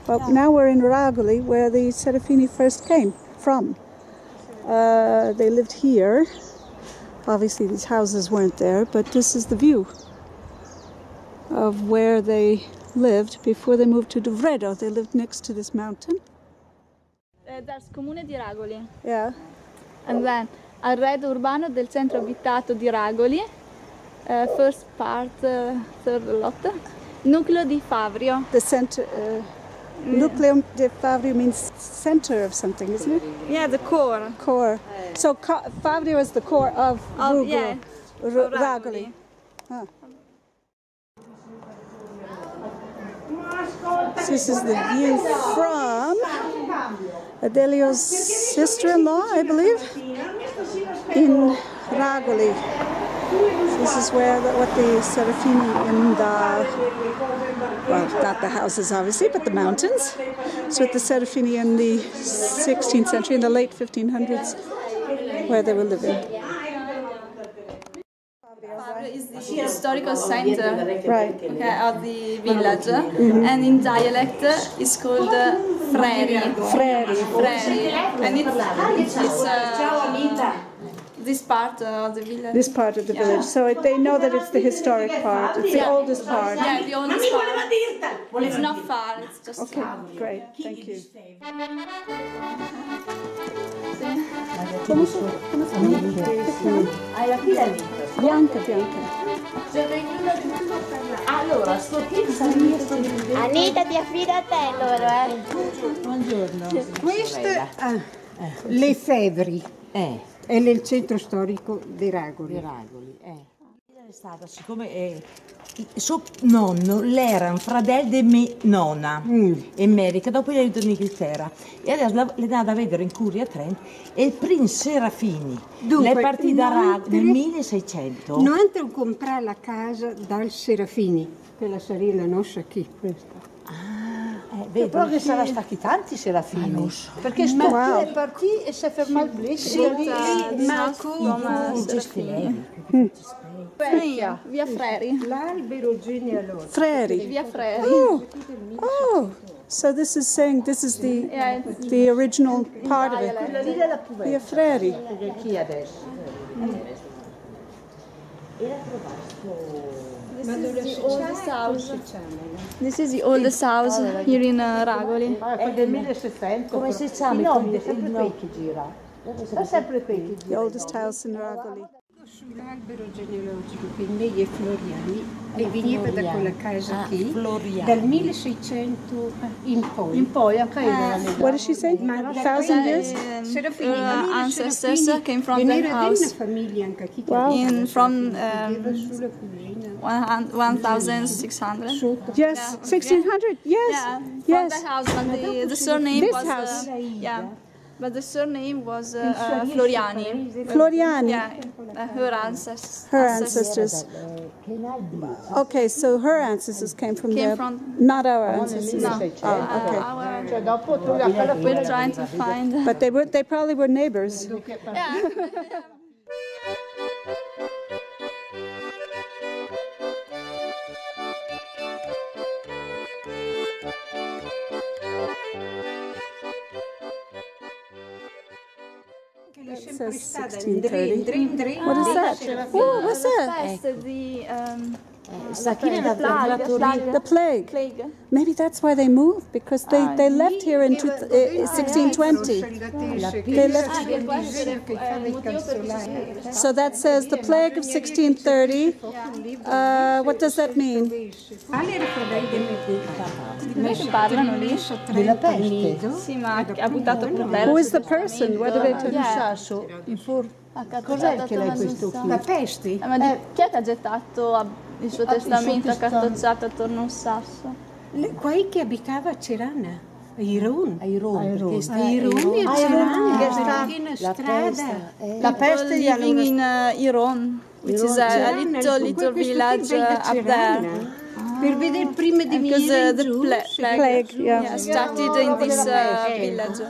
But now we're in Ragoli, where the Serafini first came from. They lived here. Obviously these houses weren't there, but this is the view of where they lived before they moved to Duvredo. They lived next to this mountain. That's Comune di Ragoli. Yeah. And then arredo urbano del centro abitato di Ragoli, first part, third lot. Nucleo di Favrio. The center, Nucleo di Favrio means center of something, isn't it? Yeah, the core. Core. So Favrio is the core of Yeah, Ragoli. Huh. So this is the view from Adelio's sister-in-law, I believe, in Ragoli. This is where what the Serafini and well, not the houses obviously, but the mountains. So at the Serafini in the 16th century, in the late 1500s, where they were living. Favrio is the historical center, Right. okay, of the village, and in dialect it's called Freri. Freri. And it's this part of the village. This part of the village. So they know that it's the historic part. It's the oldest part. Yeah, the oldest part. It's not far, it's just Okay, great. Thank you. Bianca. Allora, Anita, ti affido a te allora, Buongiorno. Queste le Favri. È nel centro storico di Ragoli. È stata, siccome suo nonno l'era un fratello di mia nonna in America, dopo gli è venuto in Inghilterra e adesso le è andata a vedere in Curia a Trento e il Prince Serafini Dunque, è partito da Ragoli nel 1600. Non entro a comprare la casa dal Serafini, quella sarebbe la nostra qui, questa. Vedo, Però che sarà stati tanti Serafini, lo so. perché sto è partito e si è fermato il Via Freri. L'albero genealogico. Freri. Via Freri. Oh, so this is saying this is the original part of it. Quella lì della Puvetta. Via Freri. Perché chi adesso? This is the oldest house here in Ragoli. È del 1700. Come si chiama? I nonni, sempre qui che gira. Sta sempre qui che The gira. oldest house in Ragoli. Sull'albero genealogico, quindi gli Floriani, e veniva da quella casa qui, Floriani. dal 1600 in poi. In poi anche io What did she say? 1,000 years? Serafini, Ancestors came from era that una house famiglia anche qui che Wow. from aveva sulla cugina 1600. sotto. Yes, 1600. Yes, Yeah, from yes. that house, but the surname This was house? yeah, but the surname was Floriani. Floriani. Yeah, her ancestors. Her ancestors. Okay, so her ancestors came from there, not our ancestors. No, Cioè dopo tu da quella we're trying to find. But they probably were neighbors. Yeah. It says 1630. What is that? Oh, what's that? The plague. Maybe that's why they moved, because they left here in 1620. They left. So that says the plague of 1630. What does that mean? Parlano lì? della peste. Sì, ma ha buttato per terra. Who is the person? What did they do? Il sasso, cos'è che l'hai questo qui? La peste? Ma chi è che ha gettato il suo testamento accartocciato attorno a un sasso? Qua che abitava a Cerana, a Irone. A Irone, perché sta A Irone e a Cerana, che perché sta una la strada. la peste living in Irone, which is a little village up there. Per vedere prima di Because venire the giù. Plague, yeah. started in this village.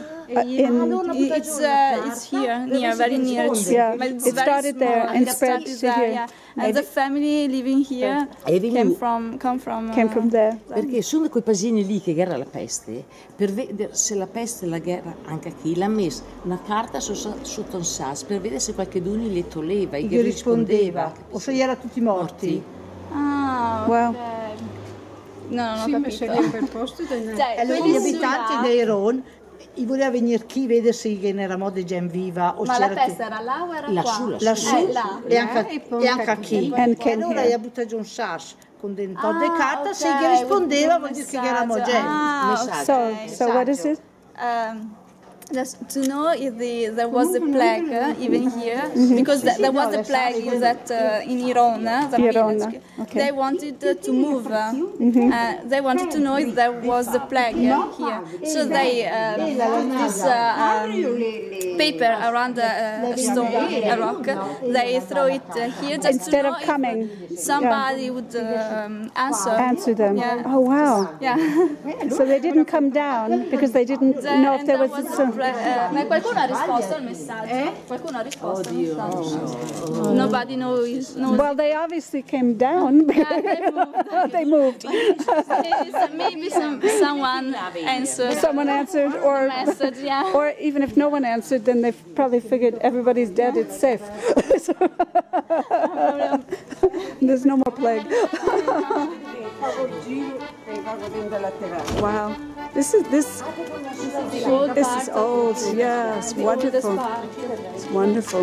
It's here, near, very near. Yeah, But it's it very started small, there and it spread started to there, here. yeah. And the family living here came from there. Perché sono quei paesini lì che era la peste, per vedere se la peste, la guerra, anche qui, l'ha messa una carta sotto un sas per vedere se qualcuno le toglieva e gli rispondeva. O se gli erano tutti morti. Ah, Wow. ok. No, non ho Sì, ma capito. sei in quel posto Cioè, E allora quelli gli su abitanti là- di Irone, gli voleva venire chi vede se era modo di gente viva o Ma la c'era peste era là o era Lassù, qua? lassù Là. e anche a chi. And E can allora here. gli ha buttato giù un sas con dentro de carta, ok, se gli rispondeva un vuol dire che eravamo messaggio. gente. Ah, So, ok. so what is it? Just to know if there was a plague even here, because there was a plague in Irone, the Irone, village. okay. They wanted to move. They wanted to know if there was a plague here. So they put this paper around a stone, a rock. They throw it here just Instead to know of coming, if somebody would answer them. Yeah. Oh wow! Yeah. So they didn't come down because they didn't know if there was Ma qualcuno ha risposto al messaggio? Qualcuno ha risposto al messaggio? Nobody knows. Well, they obviously came down. They moved. Maybe someone answered. Someone answered, or Message, yeah. or even if no one answered, then they probably figured everybody's dead. It's safe. So- There's no more plague. Wow, this is old. Yes, wonderful. It's wonderful.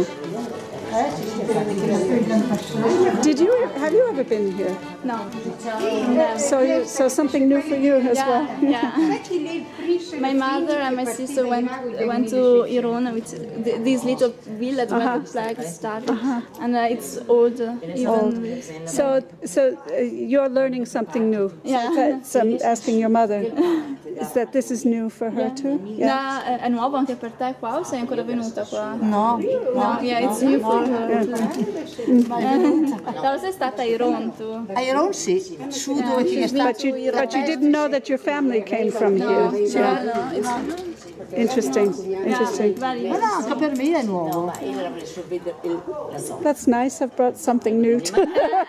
Have you ever been here? No. So something new for you as well. Yeah. My mother and my sister went to Irone, which this little village where the plague started, and it's old. Even So you're learning something new. Yeah. So I'm asking your mother. Is that this is new for her too? No, è nuovo anche per te qua o sei ancora venuta qua? No, Yeah, it's new for her too. Però sei stata a Irone tu? A Irone sì, su dove ti è stato. But you didn't know that your family came from here. Yeah, no, it's Interesting. very Ma no, anche per me è nuovo. That's nice. I've brought something new too.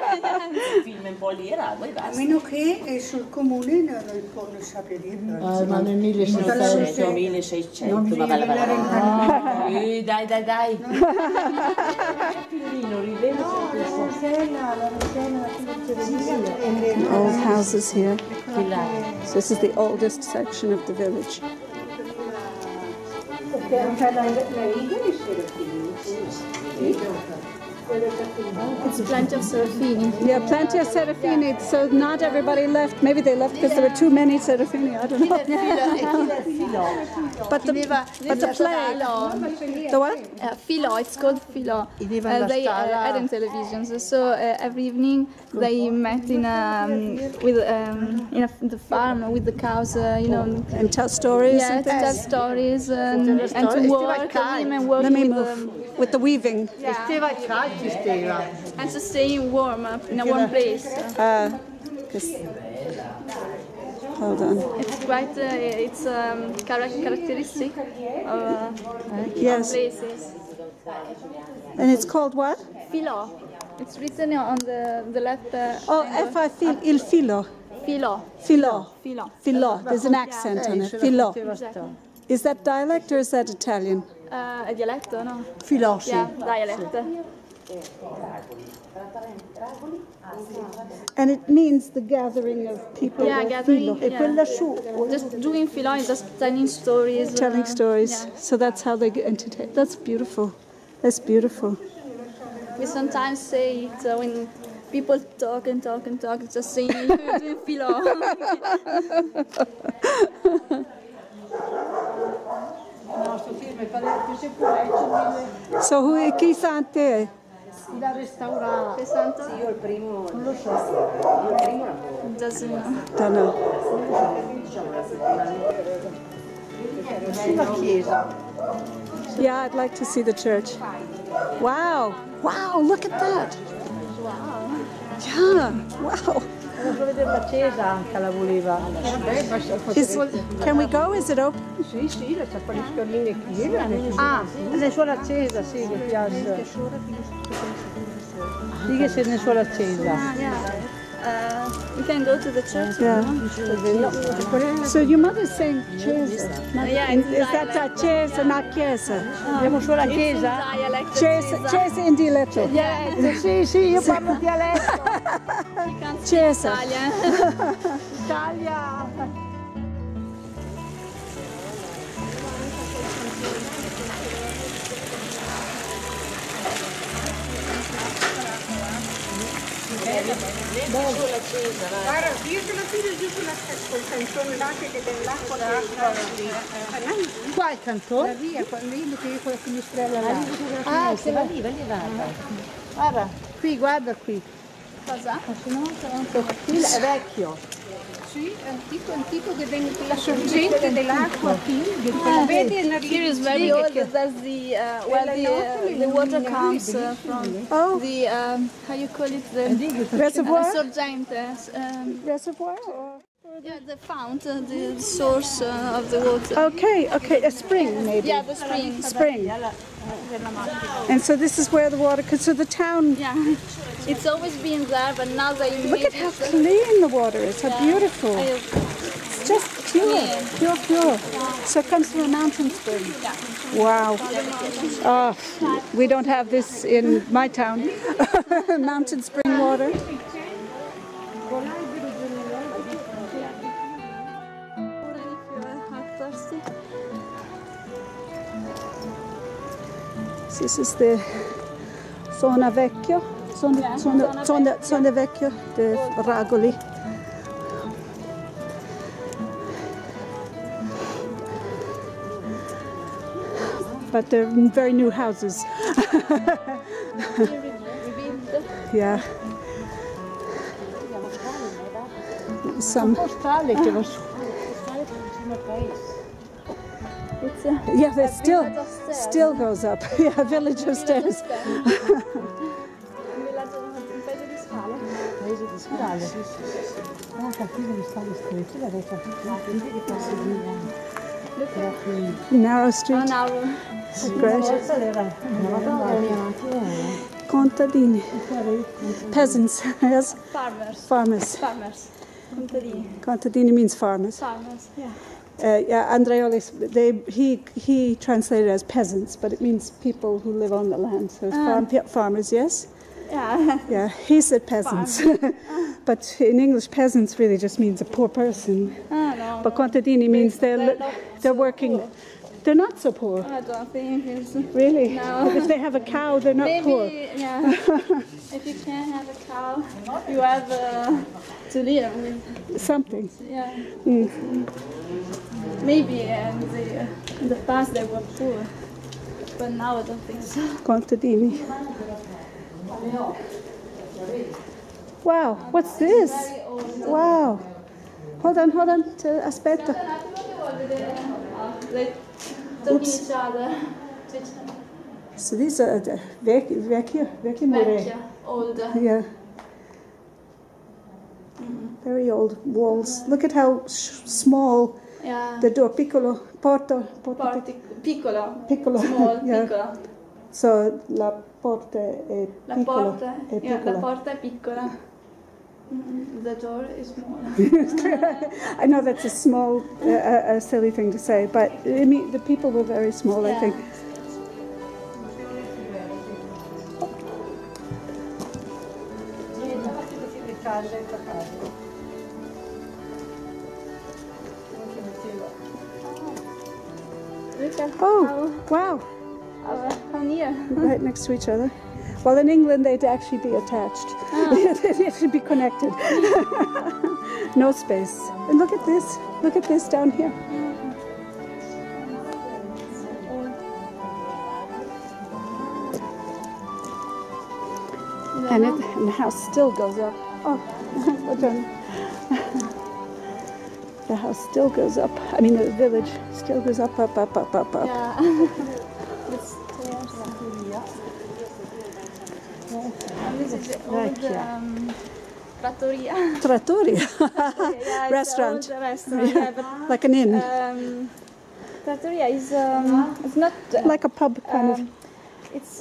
A meno che sul comune non sappia dire. Ma nel 1600. 1600, ma va dai. Old houses here. So this is the oldest section of the village. It's plenty of Serafini. Yeah, plenty of Serafini. So not everybody left. Maybe they left because there were too many Serafini. I don't know. But the plague. The what? Filò, it's called filò. They had in televisions. So every evening they met in the farm with the cows, And tell stories. Yeah, and to tell things. stories and to work. Women work Let me move with the weaving. Steva calci, Steva. and to stay warm in a warm place. Hold on. It's quite characteristic of Yes. places. And it's called what? Filò. It's written on the left. Oh, il filo. Filò. Filò. Filò. Filò. There's an accent on it. Filò. Is that dialect or is that Italian? È dialetto, no? Filò, sì. Yeah, dialect. And it means the gathering of people. Yeah, gathering. Filo. E Yeah. quella su. Just doing filò is just telling stories. Telling stories. Yeah. So that's how they get entertained. That's beautiful. That's beautiful. We sometimes say it when people talk and talk and talk, just saying doing filò. So chi sante? Da restaurare. Io il primo non lo so. Doesn't know. Don't know. Sulla chiesa. Yeah, I'd like to see the church. Wow. Wow, look at that. Wow. Yeah, wow. Volevo vedere la chiesa anche, la voleva. Can we go? Is it open? Sì, sì, la c'è le scioline qui. Ah, è solo accesa, sì, mi piace. Sì che se ne solo accesa. You can go to the church. Yeah. So your mother's saying chiesa. Yeah, Is that a chiesa, not chiesa? Abbiamo solo la chiesa? Dialect. Chiesa in dialetto. Sì, sì, io parlo dialetto. Chiesa. Italia. Guarda, io te lo pido giù col cantone là che dell'acqua Qua il cantone? la via, quando io mettevo quella finestrella là. Ah, se va lì, guarda, qui, guarda qui. Cosa? Qui è vecchio. Sì, antico che venne la sorgente dell'acqua qui. Vedi, Here is very old. That's the where the water comes from. Oh. The how you call it, the Reservoir? sorgente. Reservoir? Or? Yeah, the fount, the source of the water. Okay, okay, a spring maybe. Yeah, the spring. Spring. And so this is where the water, so the town, Yeah, it's always been there, but now they look made at how it. clean the water is, how beautiful. It's just pure, pure. So it comes from a mountain spring. Wow. Oh, we don't have this in my town. Mountain spring water. This is the zona vecchio, zona vecchio, the Ragoli. But they're very new houses. Yeah. Some. Yeah, that still goes up. Yeah, village of stairs. Narrow street. Great. Contadini. Peasants, yes? Farmers. Contadini means farmers. Yeah, Andreolis, he translated it as peasants, but it means people who live on the land. So it's farmers, yes? Yeah. Yeah, he said peasants. But in English, peasants really just means a poor person. No, But contadini means they're working. Poor. They're not so poor. I don't think it's Really? No. If they have a cow, they're not maybe, poor. Yeah. If you can't have a cow, you have to live with. Something. Yeah. Maybe in the past they were poor, but now I don't think so. Contadini. Wow, what's this? Wow. Hold on. Aspetta. They took each other. So these are the vecchie mure. Old. Yeah. Very old walls. Look at how small Yeah. the door, piccolo, porta Piccolo. Small, yeah. piccolo. So la porta è La piccola. porta, È yeah, la piccola. porta è piccola. The door is small. I know that's a small, a silly thing to say, but I mean the people were very small. I think. Look at Oh, wow! how near. Right next to each other. Well, in England, they'd actually be attached. They should be connected. No space. And look at this. Look at this down here. And the house still goes up. Oh, well done. The house still goes up. I mean, the village still goes up. Yeah. The stairs. And this is the old Trattoria. Trattoria. Yeah, Restaurant. It's a restaurant, yeah, but Like an inn. trattoria is it's not Like a pub kind of. it's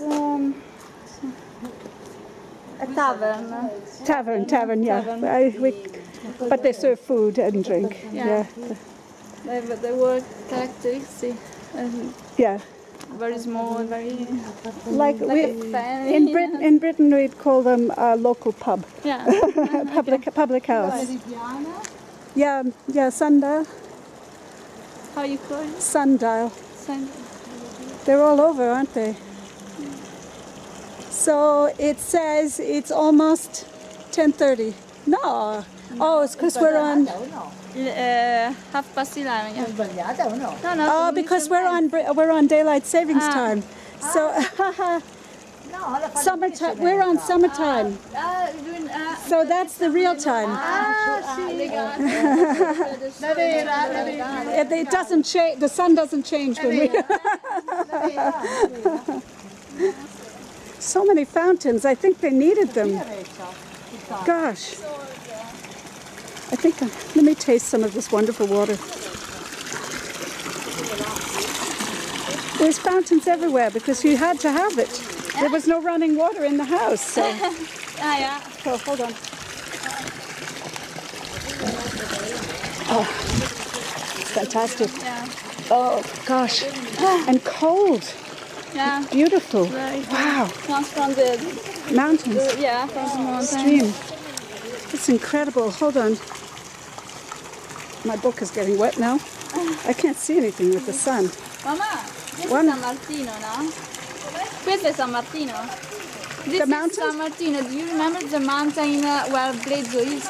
a tavern. Tavern, yeah. Tavern. But they serve food and drink. Yeah. They were characteristic. Yeah. Very small, very Like a fan. in Britain we'd call them a local pub. Yeah. Public house. Yeah, sundial. How you call it? Sundial. Sun- They're all over, aren't they? So it says it's almost 10:30. No. Oh, it's because we're on. 11:30. Sbagliata o no? No, Oh, because we're on daylight savings time. So No, alla fine summertime. We're on summertime. So that's the real time. It doesn't change. The sun doesn't change when we. So many fountains. I think they needed them. Gosh. I think. Let me taste some of this wonderful water. There's fountains everywhere because you had to have it. There was no running water in the house. So. yeah. Oh, hold on. Oh, it's fantastic. Yeah. Oh, gosh. And cold. Yeah. Beautiful. Very Wow. comes from the Mountains. yeah, from the mountain. Stream. It's incredible. Hold on. My book is getting wet now. I can't see anything with the sun. Mama, this One- is San Martino, no? Questo è San Martino. This The is mountain? San Martino. Do you remember the mountain where Blezzo is?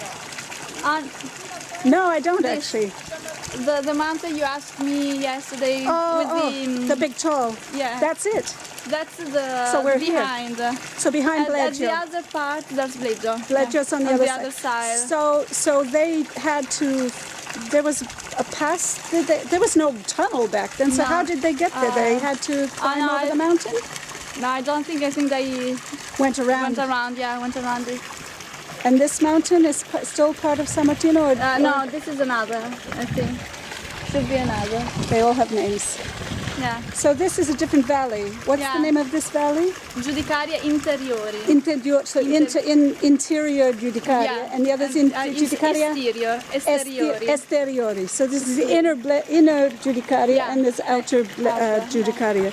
No, I don't actually. The mountain you asked me yesterday with The big tall. yeah. That's it. That's the So we're here. behind. So behind And at the Bleggio. other part, that's Blezzo. Bleggio's on the On other side. So they had to. There was a pass. There was no tunnel back then. So No. how did they get there? They had to climb no, over the mountain. No, I don't think. I think they Went around. went around. Yeah, went around it. And this mountain is still part of San Martino? Or, No, this is another. I think should be another. They all have names. Yeah. So this is a different valley. What's Yeah. the name of this valley? Giudicaria interiori. Interior Giudicaria. Yeah. And the other is Giudicaria? Esteriori. Esteriori. So this is the inner Giudicaria Yeah. and this outer Giudicaria.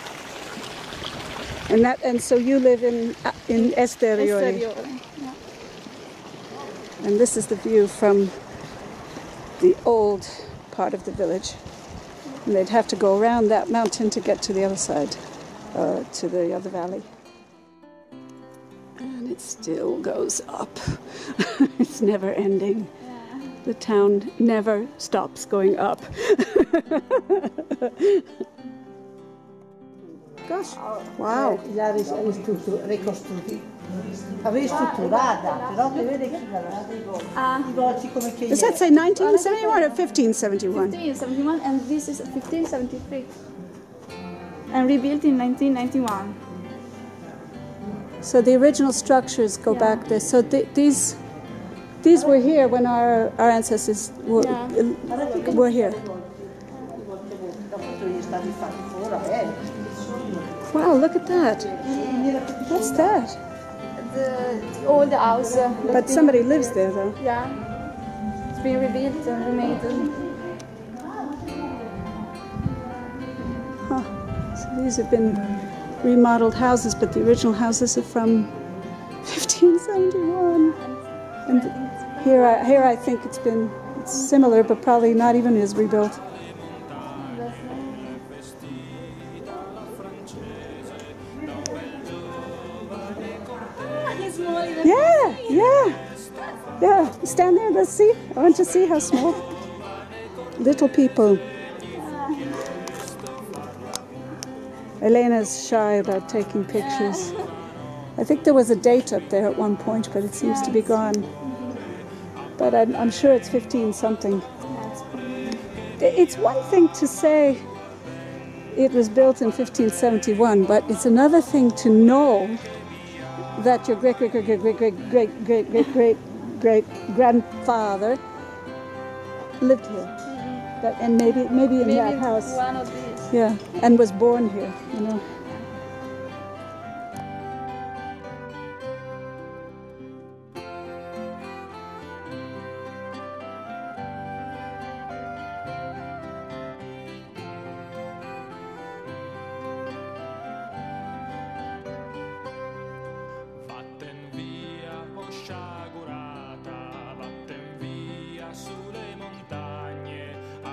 And so you live in Esteriori. Esteriori. And this is the view from the old part of the village. And they'd have to go around that mountain to get to the other side, to the other valley. And it still goes up. It's never ending. Yeah. The town never stops going up. Gosh, wow. L'ha ristrutturata, però che vede che i volti come che Does that say 1971 or 1571? 1571 and this is 1573. And rebuilt in 1991. So the original structures go back there. So these were here when our ancestors were here. Wow, look at that. What's that? The old house. But somebody lives there though. Yeah. It's been rebuilt and remade. Huh. So these have been remodeled houses, but the original houses are from 1571. And here I think it's similar, but probably not even as rebuilt. Yeah. Stand there, let's see. I want to see how small. Little people. Elena's shy about taking pictures. I think there was a date up there at one point, but it seems to be gone. But I'm sure it's 15 something. It's one thing to say it was built in 1571, but it's another thing to know that your great great great great great great great great great great great grandfather lived here, and maybe in that house. One of these. Yeah, and was born here. You know.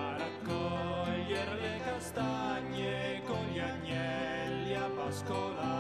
Castagne con gli agnelli a pascolare.